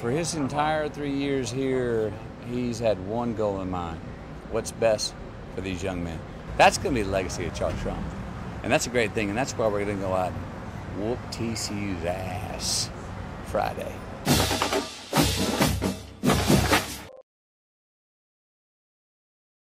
For his entire 3 years here, he's had one goal in mind. What's best for these young men? That's going to be the legacy of Charlie Strong. And that's a great thing, and that's why we're going to go out and whoop TCU's ass Friday.